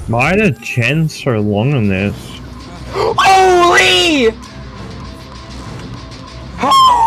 Why are the gens so long on this? Holy!